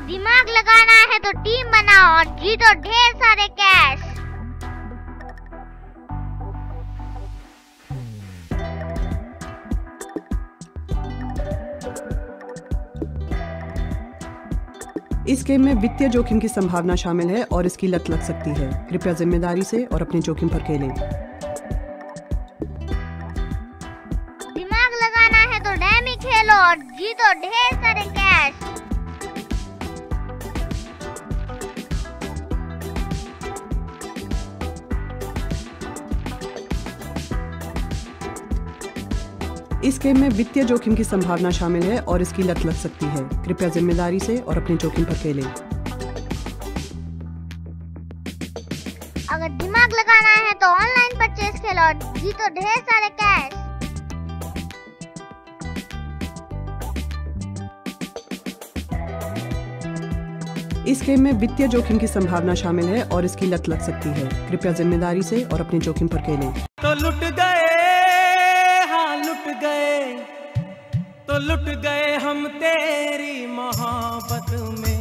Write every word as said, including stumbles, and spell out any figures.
दिमाग लगाना है तो टीम बनाओ और जीतो ढेर सारे कैश। इस गेम में वित्तीय जोखिम की संभावना शामिल है और इसकी लत लग सकती है। कृपया जिम्मेदारी से और अपने जोखिम पर खेलें। दिमाग लगाना है तो डैमी खेलो और जीतो ढेर सारे कैश। इस गेम में वित्तीय जोखिम की संभावना शामिल है और इसकी लत लग सकती है। कृपया जिम्मेदारी से और अपने जोखिम पर खेलें। अगर दिमाग लगाना है तो ऑनलाइन परचेज खेलो और जीतो ढेर सारे कैश। इस गेम में वित्तीय जोखिम की संभावना शामिल है और इसकी लत लग सकती है। कृपया जिम्मेदारी से और अपने जोखिम पर खेलें। तो लुट गए, हाँ लुट गए, तो लुट गए हम तेरी मोहब्बत में।